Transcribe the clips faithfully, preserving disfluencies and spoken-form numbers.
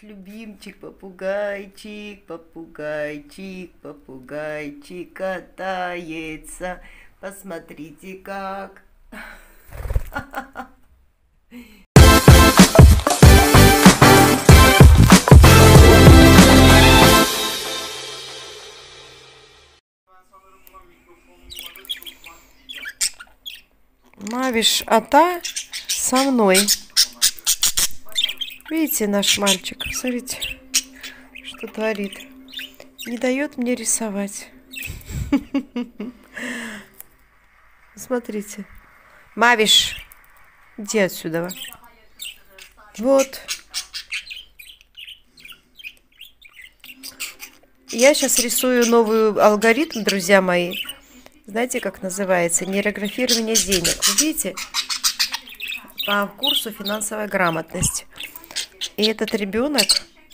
наш любимчик, попугайчик, попугайчик, попугайчик катается. Посмотрите, как. Мавиш, а та со мной. Видите, наш мальчик, смотрите, что творит. Не дает мне рисовать. Смотрите. Мавиш, иди отсюда. Вот. Я сейчас рисую новый алгоритм, друзья мои. Знаете, как называется? Нейрографирование денег. Вы видите? По курсу финансовая грамотность. И этот ребенок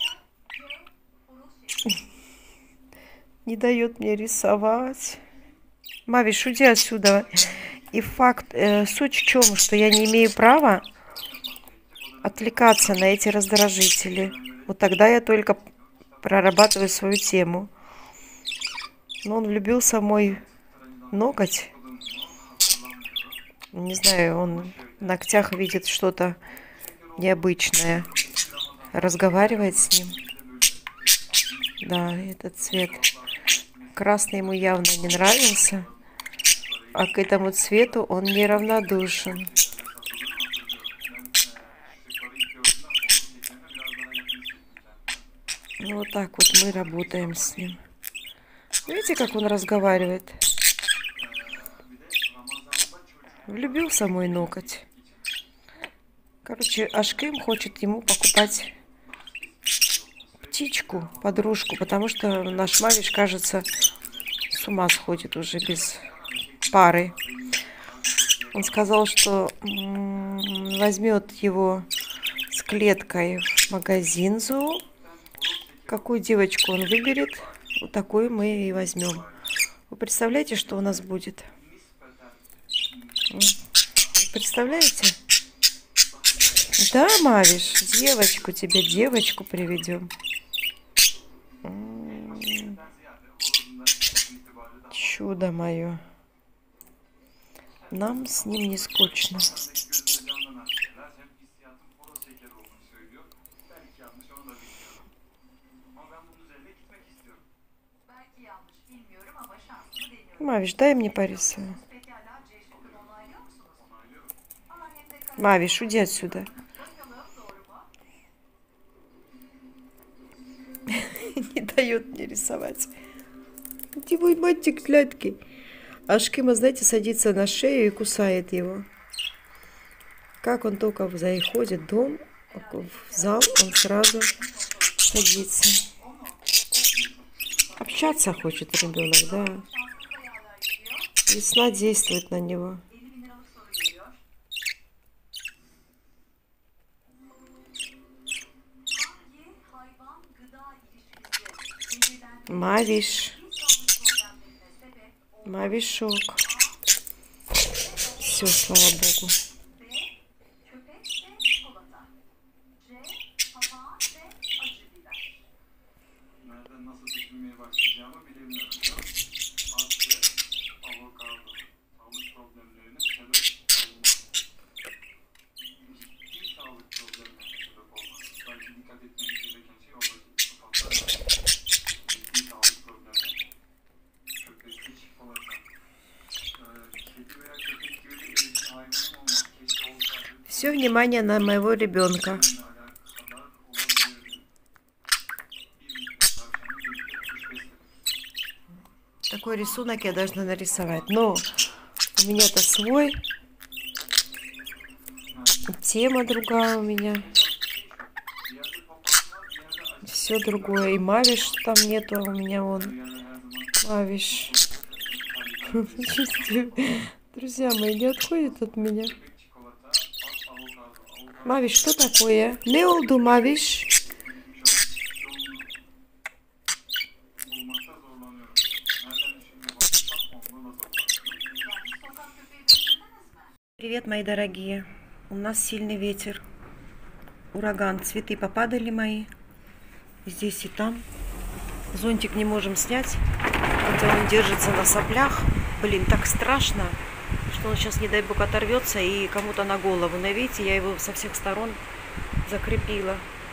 не дает мне рисовать. Мавиш, уйди отсюда. И факт, э, суть в чем, что я не имею права отвлекаться на эти раздражители. Вот тогда я только прорабатываю свою тему. Но он влюбился в мой ноготь. Не знаю, он в ногтях видит что-то необычное. Разговаривает с ним. Да, этот цвет. Красный ему явно не нравился. А к этому цвету он неравнодушен. Ну, вот так вот мы работаем с ним. Видите, как он разговаривает? Влюбился мой ноготь. Короче, Ашким хочет ему покупать птичку, подружку, потому что наш Мавиш, кажется, с ума сходит уже без пары. Он сказал, что возьмет его с клеткой в магазин зоо. Какую девочку он выберет, вот такую мы и возьмем. Вы представляете, что у нас будет? Представляете? Да, Мавиш, девочку тебе, девочку приведем. Чудо мое. Нам с ним не скучно. Мавиш, дай мне порисую. Мавиш, уйди отсюда. Не дает мне рисовать. Где мой мальчик сладкий? Ашкима, знаете, садится на шею и кусает его. Как он только заходит в дом, в зал, он сразу садится. Общаться хочет ребенок, да. Весна действует на него. Мавиш. Мавишок. Все, слава Богу. Все внимание на моего ребенка. Такой рисунок я должна нарисовать. Но у меня-то свой. Тема другая у меня. Все другое. И Мавиш там нету, а у меня он. Мавиш. Друзья мои, не отходит от меня. Мавиш, что такое? Не oldu, Мавиш? Привет, мои дорогие. У нас сильный ветер. Ураган. Цветы попадали мои. здесь, и там. Зонтик не можем снять, хотя он держится на соплях. Блин, так страшно, что он сейчас, не дай бог, оторвется и кому-то на голову. Но видите, я его со всех сторон закрепила.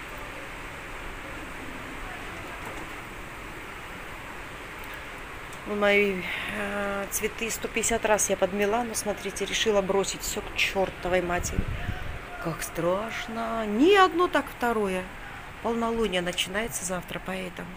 Мои э, цветы сто пятьдесят раз я подмела, но смотрите, решила бросить все к чертовой матери. Как страшно. Ни одно, так второе. Полнолуние начинается завтра, поэтому.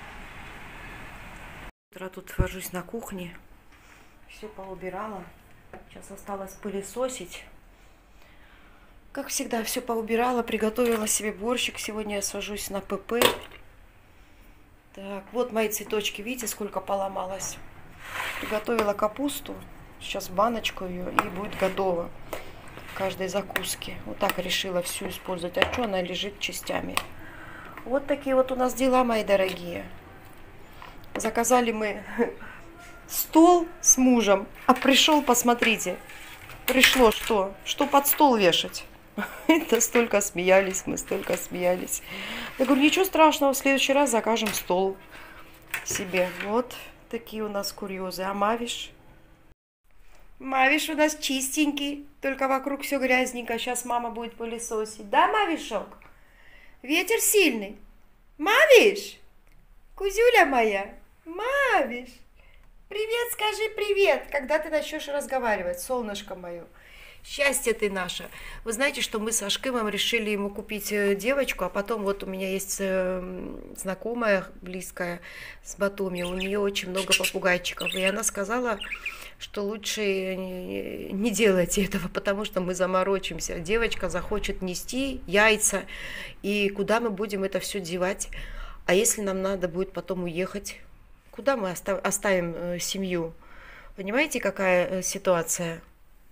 Утро тут вожусь на кухне. Все поубирала. Сейчас осталось пылесосить. Как всегда, все поубирала, приготовила себе борщик. Сегодня я сажусь на ПП. Так, вот мои цветочки. Видите, сколько поломалось. Приготовила капусту. Сейчас в баночку ее, и будет готово к каждой закуске. Вот так решила всю использовать. А что она лежит частями? Вот такие вот у нас дела, мои дорогие. Заказали мы стол с мужем. А пришел, посмотрите. Пришло что? Что под стол вешать? Это столько смеялись, мы столько смеялись. Я говорю, ничего страшного, в следующий раз закажем стол себе. Вот такие у нас курьезы. А Мавиш? Мавиш у нас чистенький, только вокруг все грязненько. Сейчас мама будет пылесосить. Да, Мавишок? Ветер сильный. Мавиш? Кузюля моя? Мавиш? Привет, скажи привет, когда ты начнешь разговаривать, солнышко мое. Счастье ты наше. Вы знаете, что мы с Ашкымом решили ему купить девочку, а потом вот у меня есть знакомая близкая с Батуми, у нее очень много попугайчиков, и она сказала, что лучше не делайте этого, потому что мы заморочимся. Девочка захочет нести яйца, и куда мы будем это все девать? А если нам надо будет потом уехать? Куда мы оставим семью? Понимаете, какая ситуация?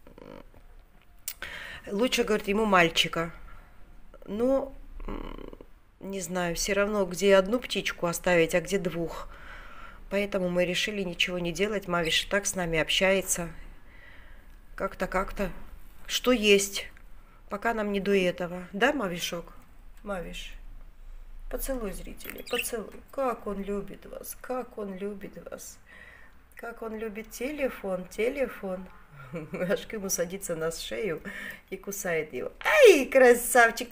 Лучше, говорит, ему мальчика. Ну, не знаю, все равно, где одну птичку оставить, а где двух. Поэтому мы решили ничего не делать. Мавиш так с нами общается. Как-то, как-то. Что есть. Пока нам не до этого. Да, Мавишок? Мавиш? Поцелуй зрителей, поцелуй. Как он любит вас, как он любит вас. Как он любит телефон, телефон. Ашкым садится на шею и кусает его. Ай, красавчик!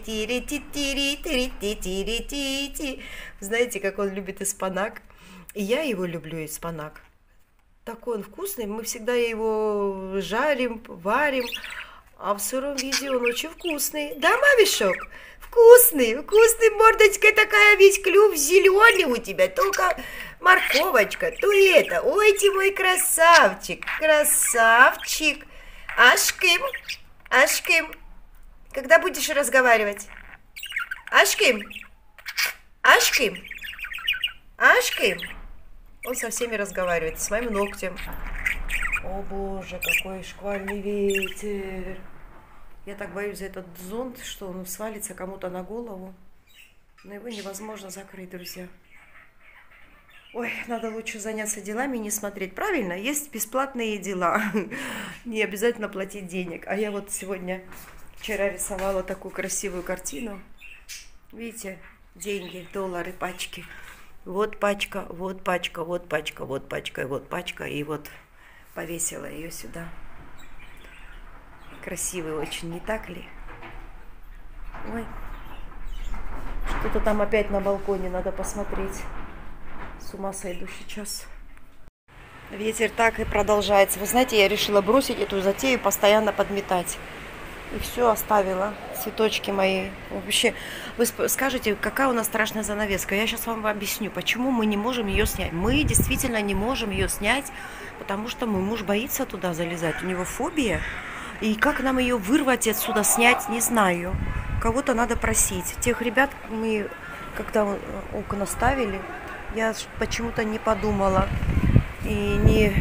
Знаете, как он любит испанак? И я его люблю, испанак. Такой он вкусный. Мы всегда его жарим, варим. А в сыром виде он очень вкусный. Да, Мавишок? Вкусный, вкусный, мордочка такая, весь клюв зеленый у тебя, только морковочка, то и это. Ой, ты мой красавчик, красавчик. Ашкым, Ашкым, когда будешь разговаривать? Ашкым, Ашкым, Ашкым. Он со всеми разговаривает, с моим ногтем. О боже, какой шквальный ветер. Я так боюсь за этот зонт, что он свалится кому-то на голову. Но его невозможно закрыть, друзья. Ой, надо лучше заняться делами и не смотреть. Правильно, есть бесплатные дела. Не обязательно платить денег. А я вот сегодня, вчера рисовала такую красивую картину. Видите, деньги, доллары, пачки. Вот пачка, вот пачка, вот пачка, вот пачка, вот пачка. И вот повесила ее сюда. Красивый очень, не так ли? Ой, что-то там опять на балконе, надо посмотреть. С ума сойду сейчас. Ветер так и продолжается. Вы знаете, я решила бросить эту затею, постоянно подметать. И все оставила. Цветочки мои. Вообще, вы скажете, какая у нас страшная занавеска. Я сейчас вам объясню, почему мы не можем ее снять. Мы действительно не можем ее снять, потому что мой муж боится туда залезать. У него фобия. И как нам ее вырвать отсюда, снять, не знаю. Кого-то надо просить. Тех ребят мы, когда окна ставили, я почему-то не подумала. И не...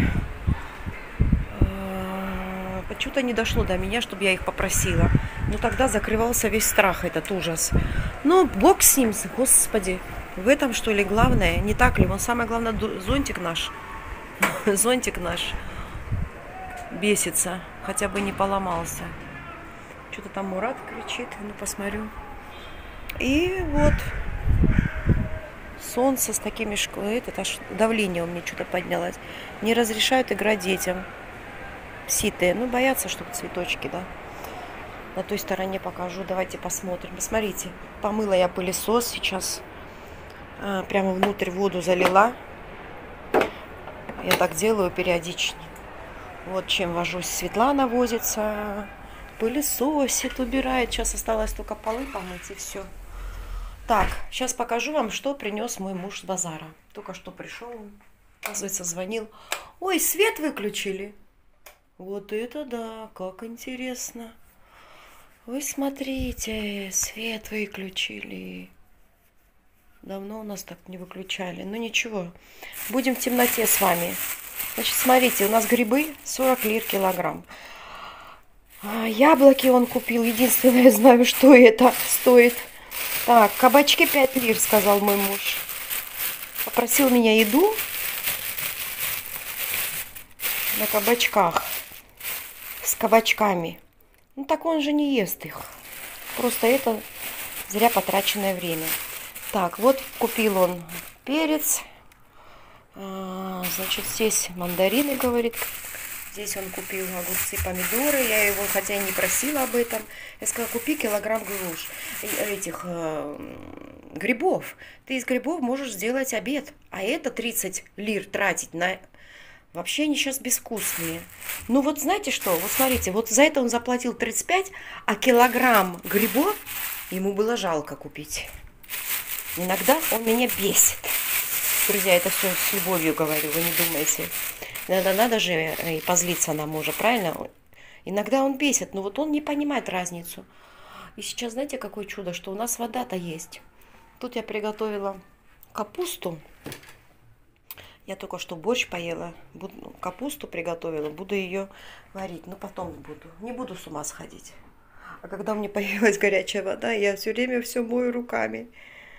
Почему-то не дошло до меня, чтобы я их попросила. Но тогда закрывался весь страх, этот ужас. Ну, бог с ним, господи. В этом, что ли, главное? Не так ли? Вон самое главное, зонтик наш. Зонтик наш бесится. Хотя бы не поломался. Что-то там Мурат кричит. Ну, посмотрю. И вот. солнце с такими школами. Это аж давление у меня что-то поднялось. Не разрешают играть детям. Ситые. Ну, боятся, чтобы цветочки, да. На той стороне покажу. Давайте посмотрим. Посмотрите. Помыла я пылесос сейчас. А, прямо внутрь воду залила. Я так делаю периодично. Вот чем вожусь. Светлана возится. Пылесосит, убирает. Сейчас осталось только полы помыть и все. Так, сейчас покажу вам, что принес мой муж с базара. Только что пришел он. Оказывается, звонил. Ой, свет выключили. Вот это да, как интересно. Вы смотрите, свет выключили. Давно у нас так не выключали. Ну ничего, будем в темноте с вами. Значит, смотрите, у нас грибы сорок лир килограмм. А, яблоки он купил. Единственное, я знаю, что это стоит. Так, кабачки пять лир, сказал мой муж. Попросил меня еду на кабачках. С кабачками. Ну так он же не ест их. Просто это зря потраченное время. Так, вот купил он перец. А, значит, здесь мандарины, говорит. Здесь он купил огурцы, помидоры. Я его, хотя и не просила об этом, я сказала, купи килограмм груш, этих э, грибов. Ты из грибов можешь сделать обед. А это тридцать лир тратить на... Вообще они сейчас безвкусные. Ну вот знаете что? Вот смотрите, вот за это он заплатил тридцать пять, а килограмм грибов ему было жалко купить. Иногда он меня бесит. Друзья, это все с любовью говорю, вы не думайте. Иногда надо же и позлиться на мужа, правильно? Иногда он бесит, но вот он не понимает разницу. И сейчас знаете, какое чудо, что у нас вода-то есть. Тут я приготовила капусту. Я только что борщ поела, буду, капусту приготовила, буду ее варить, но потом буду, не буду с ума сходить. А когда у меня появилась горячая вода, я все время все мою руками.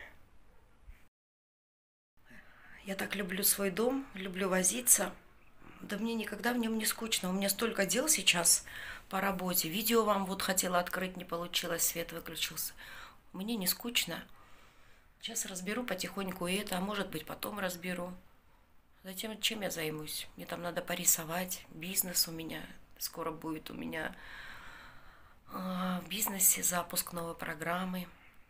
Я так люблю свой дом, люблю возиться. Да мне никогда в нем не скучно. У меня столько дел сейчас по работе. Видео вам вот хотела открыть, не получилось, свет выключился. Мне не скучно. Сейчас разберу потихоньку и это, а может быть потом разберу. Затем, чем я займусь? Мне там надо порисовать. Бизнес у меня скоро будет. У меня э, в бизнесе запуск новой программы.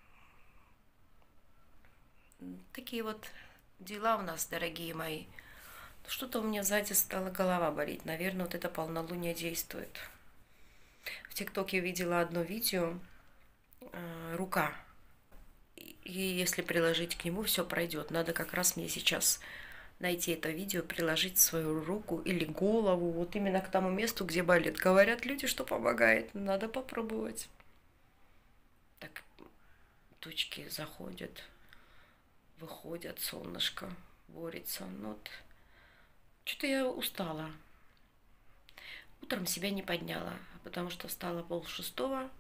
Такие вот дела у нас, дорогие мои. Что-то у меня сзади стала голова болеть. Наверное, вот это полнолуние действует. В ТикТоке видела одно видео. Э, рука. И если приложить к нему, все пройдет. Надо как раз мне сейчас... найти это видео, приложить свою руку или голову вот именно к тому месту, где болит. Говорят люди, что помогает. Надо попробовать. Так, тучки заходят, выходят, солнышко борется. Ну, вот. Что-то я устала. Утром себя не подняла, потому что встала полшестого.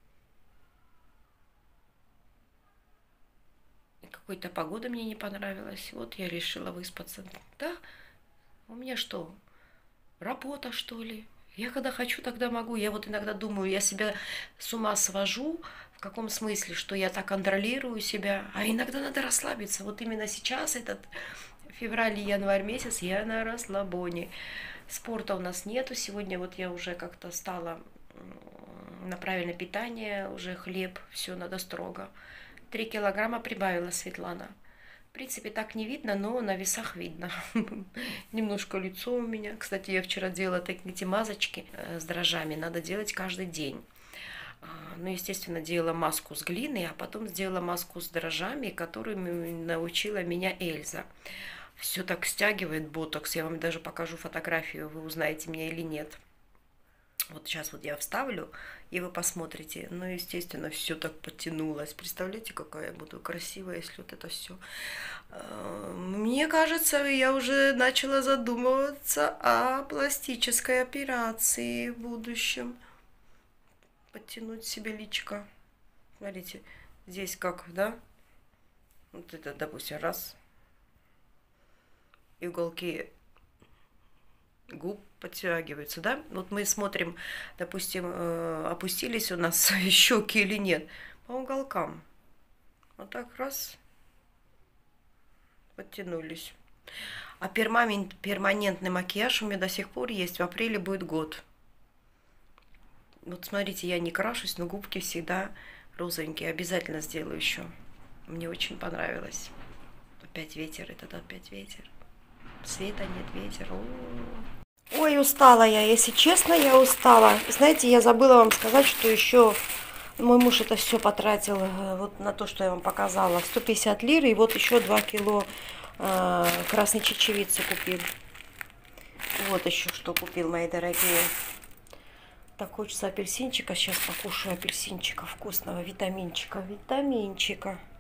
Какой-то погода мне не понравилась. Вот я решила выспаться. Да? У меня что? Работа, что ли? Я когда хочу, тогда могу. Я вот иногда думаю, я себя с ума свожу. В каком смысле? Что я так контролирую себя. А иногда надо расслабиться. Вот именно сейчас, этот февраль и январь месяц, я на расслабоне. Спорта у нас нету. Сегодня вот я уже как-то стала на правильное питание. Уже хлеб, все надо строго. Три килограмма прибавила Светлана. В принципе, так не видно, но на весах видно. Немножко лицо у меня. Кстати, я вчера делала такие масочки с дрожжами. Надо делать каждый день. Ну, естественно, делала маску с глиной, а потом сделала маску с дрожжами, которыми научила меня Эльза. Все так стягивает ботокс. Я вам даже покажу фотографию, вы узнаете меня или нет. Вот сейчас вот я вставлю, и вы посмотрите. Ну, естественно, все так подтянулось. Представляете, какая я буду красивая, если вот это все. Мне кажется, я уже начала задумываться о пластической операции в будущем. Подтянуть себе личико. Смотрите, здесь как, да? Вот это, допустим, раз. И уголки губ подтягиваются, да? Вот мы смотрим, допустим, опустились у нас щеки или нет. По уголкам. Вот так раз. Подтянулись. А перманент, перманентный макияж у меня до сих пор есть. В апреле будет год. Вот смотрите, я не крашусь, но губки всегда розовенькие. Обязательно сделаю еще. Мне очень понравилось. Опять ветер, этот опять ветер. Света нет, ветер. О-о-о. Ой, устала я, если честно, я устала. Знаете, я забыла вам сказать, что еще мой муж это все потратил вот на то, что я вам показала. сто пятьдесят лир, и вот еще два кило э, красной чечевицы купил. Вот еще что купил, мои дорогие. Так хочется апельсинчика. Сейчас покушаю апельсинчика вкусного, витаминчика, витаминчика.